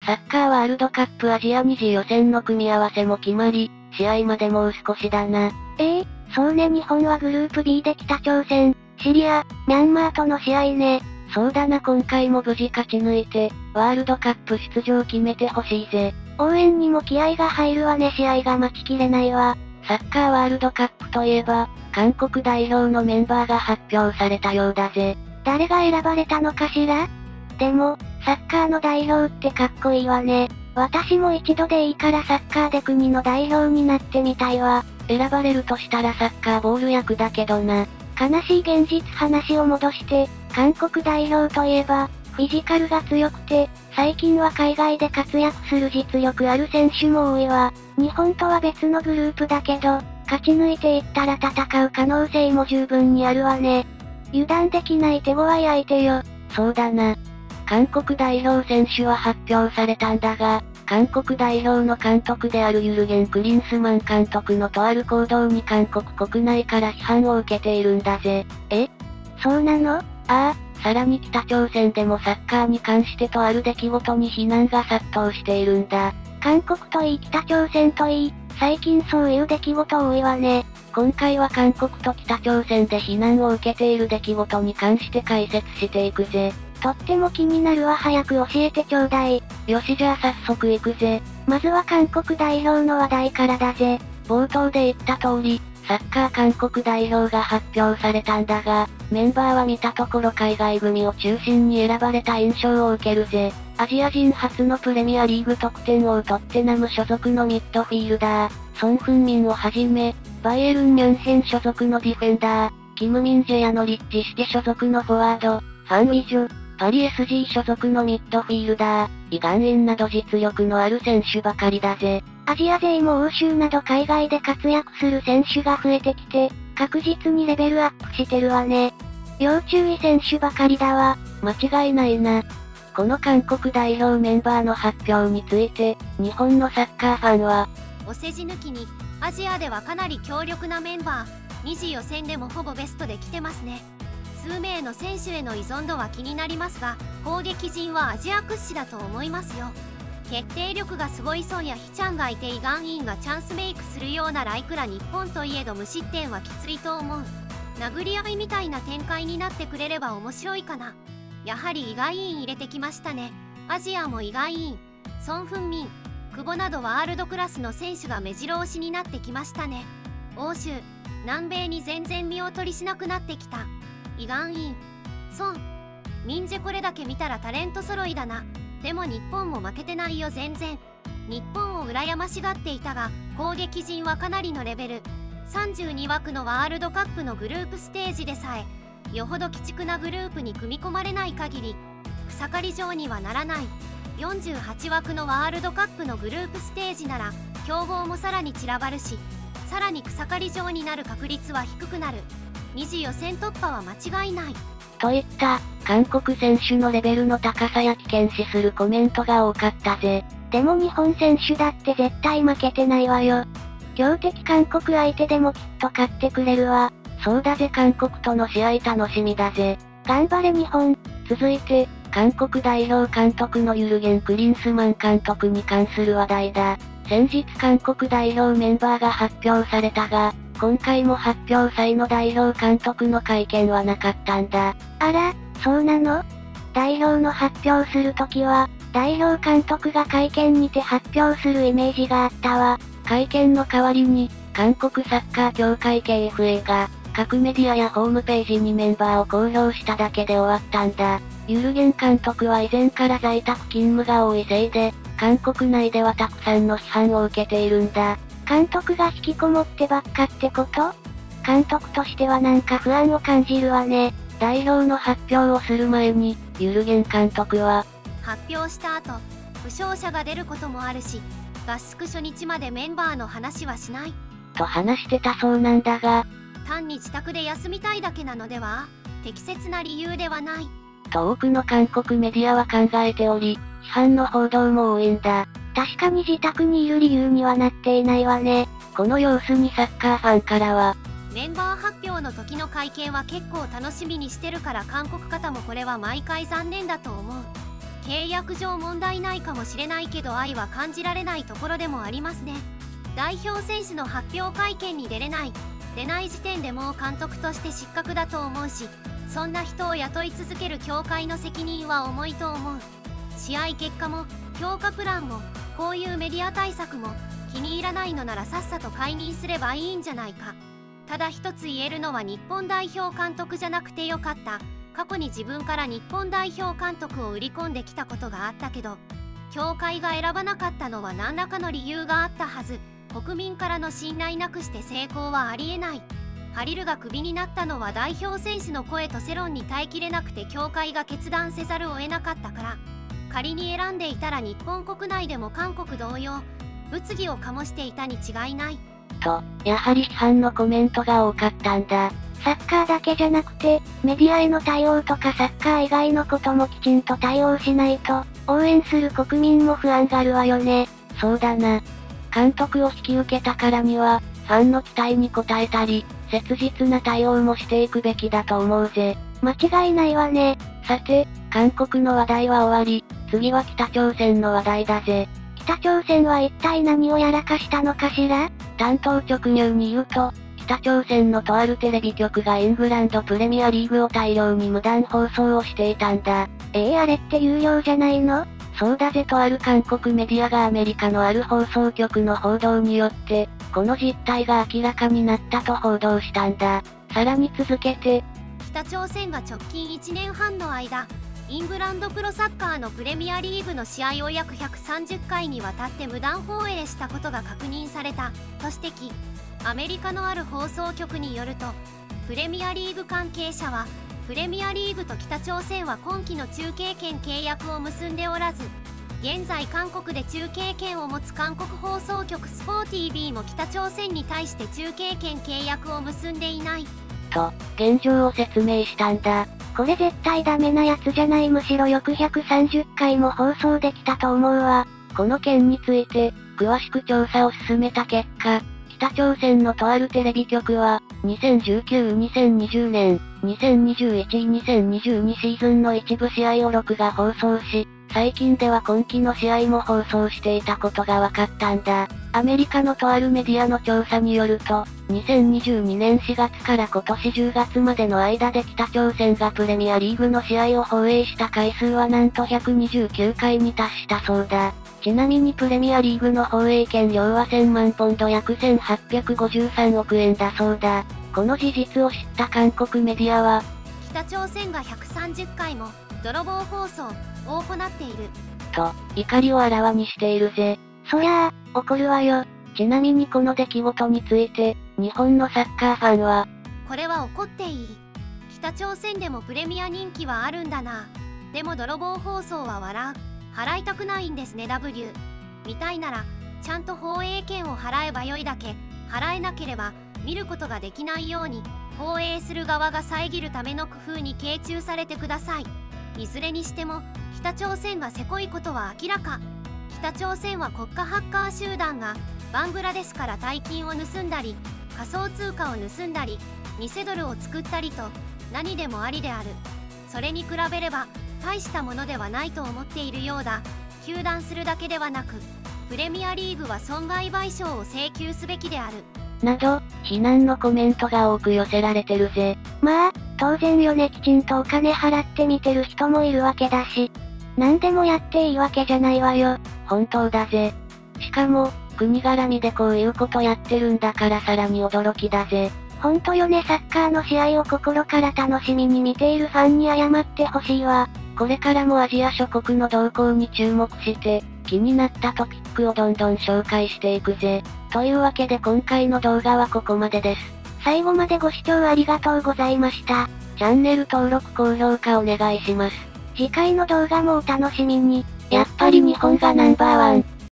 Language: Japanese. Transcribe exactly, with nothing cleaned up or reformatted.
サッカーワールドカップアジアに次予選の組み合わせも決まり、試合までもう少しだな。 ええー、そうね日本はグループ ビー で北朝鮮、シリア、ミャンマーとの試合ね。 そうだな今回も無事勝ち抜いて、ワールドカップ出場決めてほしいぜ。 応援にも気合が入るわね試合が待ちきれないわ。 サッカーワールドカップといえば、韓国代表のメンバーが発表されたようだぜ。 誰が選ばれたのかしら？でも、サッカーの代表ってかっこいいわね。私も一度でいいからサッカーで国の代表になってみたいわ。 選ばれるとしたらサッカーボール役だけどな。 悲しい現実話を戻して、韓国代表といえば、フィジカルが強くて、最近は海外で活躍する実力ある選手も多いわ。日本とは別のグループだけど、勝ち抜いていったら戦う可能性も十分にあるわね。油断できない手強い相手よ。 そうだな。韓国代表選手は発表されたんだが、韓国代表の監督であるユルゲン・クリンスマン監督のとある行動に韓国国内から批判を受けているんだぜ。 え？そうなの？ ああ、さらに北朝鮮でもサッカーに関してとある出来事に非難が殺到しているんだ。 韓国といい北朝鮮といい、最近そういう出来事多いわね。 今回は韓国と北朝鮮で非難を受けている出来事に関して解説していくぜ。 とっても気になるわ早く教えてちょうだい。 よしじゃあ早速行くぜ。 まずは韓国代表の話題からだぜ。 冒頭で言った通り、サッカー韓国代表が発表されたんだが、メンバーは見たところ海外組を中心に選ばれた印象を受けるぜ。アジア人初のプレミアリーグ得点王トッテナム所属のミッドフィールダー、ソン・フンミンをはじめ、バイエルン・ミュンヘン所属のディフェンダー、キム・ミンジェやノリッチシティ所属のフォワード、ファン・ウィジュ、パリ エスジー 所属のミッドフィールダー、イ・ガンインなど実力のある選手ばかりだぜ。 アジア勢も欧州など海外で活躍する選手が増えてきて、確実にレベルアップしてるわね。要注意選手ばかりだわ。 間違いないな。この韓国代表メンバーの発表について、日本のサッカーファンは、 お世辞抜きに、アジアではかなり強力なメンバー、二次予選でもほぼベストで来てますね。数名の選手への依存度は気になりますが、攻撃陣はアジア屈指だと思いますよ。決定力がすごいソンやヒチャンがいてイ・ガンインがチャンスメイクするようならいくら日本といえど無失点はきついと思う。殴り合いみたいな展開になってくれれば面白いかな。やはりイ・ガンイン入れてきましたね。アジアもイ・ガンイン、ソン・フンミン、久保などワールドクラスの選手が目白押しになってきましたね。欧州、南米に全然見劣りしなくなってきた。イ・ガンイン、ソン、ミンジェこれだけ見たらタレント揃いだな。でも日本も負けてないよ全然。日本を羨ましがっていたが、攻撃陣はかなりのレベル。さんじゅうにわくのワールドカップのグループステージでさえ、よほど鬼畜なグループに組み込まれない限り、草刈り状にはならない。よんじゅうはちわくのワールドカップのグループステージなら、強豪もさらに散らばるし、さらに草刈り状になる確率は低くなる。二次予選突破は間違いない。 といった、韓国選手のレベルの高さや危険視するコメントが多かったぜ。 でも日本選手だって絶対負けてないわよ。強敵韓国相手でもきっと勝ってくれるわ。 そうだぜ韓国との試合楽しみだぜ。 頑張れ日本。 続いて、韓国代表監督のユルゲン・クリンスマン監督に関する話題だ。先日韓国代表メンバーが発表されたが、今回も発表際の代表監督の会見はなかったんだ。 あら、そうなの？代表の発表するときは、代表監督が会見にて発表するイメージがあったわ。 会見の代わりに、韓国サッカー協会系 エフエー が、各メディアやホームページにメンバーを公表しただけで終わったんだ。ユルゲン監督は以前から在宅勤務が多いせいで、韓国内ではたくさんの批判を受けているんだ。 監督が引きこもってばっかってこと？監督としてはなんか不安を感じるわね。 代表の発表をする前に、ユルゲン監督は、 発表した後、負傷者が出ることもあるし、合宿初日までメンバーの話はしない。 と話してたそうなんだが、 単に自宅で休みたいだけなのでは？適切な理由ではない。 と多くの韓国メディアは考えており、批判の報道も多いんだ。 確かに自宅にいる理由にはなっていないわね。 この様子にサッカーファンからは、 メンバー発表の時の会見は結構楽しみにしてるから韓国方もこれは毎回残念だと思う。 契約上問題ないかもしれないけど愛は感じられないところでもありますね。代表選手の発表会見に出れない出ない時点でもう監督として失格だと思うし、そんな人を雇い続ける協会の責任は重いと思う。試合結果も強化プランもこういうメディア対策も気に入らないのならさっさと解任すればいいんじゃないか。ただ一つ言えるのは日本代表監督じゃなくてよかった。過去に自分から日本代表監督を売り込んできたことがあったけど、協会が選ばなかったのは何らかの理由があったはず。国民からの信頼なくして成功はありえない。ハリルがクビになったのは代表選手の声と世論に耐えきれなくて協会が決断せざるを得なかったから。仮に選んでいたら日本国内でも韓国同様物議を醸していたに違いない。 と、やはり批判のコメントが多かったんだ。 サッカーだけじゃなくて、メディアへの対応とかサッカー以外のこともきちんと対応しないと、応援する国民も不安がるわよね。 そうだな。監督を引き受けたからには、ファンの期待に応えたり、切実な対応もしていくべきだと思うぜ。 間違いないわね。 さて、韓国の話題は終わり、次は北朝鮮の話題だぜ。 北朝鮮は一体何をやらかしたのかしら？ 単刀直入に言うと、北朝鮮のとあるテレビ局がイングランドプレミアリーグを大量に無断放送をしていたんだ。 えー、あれって有料じゃないの？ そうだぜ。とある韓国メディアがアメリカのある放送局の報道によって、この実態が明らかになったと報道したんだ。さらに続けて、 北朝鮮が直近いちねんはんの間、イングランドプロサッカーのプレミアリーグの試合を約ひゃくさんじゅっかいにわたって無断放映したことが確認された、と指摘。アメリカのある放送局によると、プレミアリーグ関係者は、プレミアリーグと北朝鮮は今期の中継権契約を結んでおらず、現在韓国で中継権を持つ韓国放送局スポー ティービー も北朝鮮に対して中継権契約を結んでいない。 と、現状を説明したんだ。 これ絶対ダメなやつじゃない。むしろよくひゃくさんじゅっかいも放送できたと思うわ。 この件について、詳しく調査を進めた結果、北朝鮮のとあるテレビ局は、にせんじゅうきゅう、にせんにじゅうねん、にせんにじゅういち、にせんにじゅうにシーズンの一部試合を録画放送し、最近では今期の試合も放送していたことが分かったんだ。アメリカのとあるメディアの調査によると、にせんにじゅうにねんしがつから今年じゅうがつまでの間で北朝鮮がプレミアリーグの試合を放映した回数はなんとひゃくにじゅうきゅうかいに達したそうだ。ちなみにプレミアリーグの放映権料はせんまんポンド約せんはっぴゃくごじゅうさんおくえんだそうだ。この事実を知った韓国メディアは、 北朝鮮がひゃくさんじゅっかいも泥棒放送を行っていると怒りをあらわにしているぜ。 そりゃあ怒るわよ。 ちなみにこの出来事について日本のサッカーファンは、 これは怒っていい。北朝鮮でもプレミア人気はあるんだな。でも泥棒放送は笑う。払いたくないんですね。 W 見たいならちゃんと放映権を払えばよいだけ。払えなければ見ることができないように放映する側が遮るための工夫に傾注されてください。いずれにしても北朝鮮がせこいことは明らか。北朝鮮は国家ハッカー集団がバングラデシュから大金を盗んだり仮想通貨を盗んだり偽ドルを作ったりと何でもありである。それに比べれば大したものではないと思っているようだ。糾弾するだけではなくプレミアリーグは損害賠償を請求すべきであるなど非難のコメントが多く寄せられてるぜ。 まあ当然よね。きちんとお金払って見てる人もいるわけだし、何でもやっていいわけじゃないわよ。 本当だぜ。しかも国絡みでこういうことやってるんだからさらに驚きだぜ。 ほんとよね。サッカーの試合を心から楽しみに見ているファンに謝ってほしいわ。 これからもアジア諸国の動向に注目して気になったトピックをどんどん紹介していくぜ。というわけで今回の動画はここまでです。 最後までご視聴ありがとうございました。 チャンネル登録高評価お願いします。 次回の動画もお楽しみに。 やっぱり日本がナンバーワン。